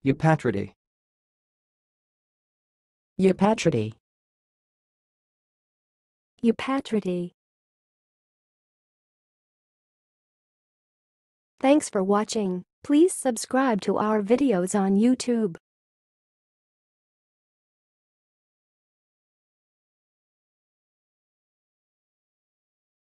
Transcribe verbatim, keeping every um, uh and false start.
eupatridae, eupatridae, eupatridae. Thanks for watching. Please subscribe to our videos on YouTube.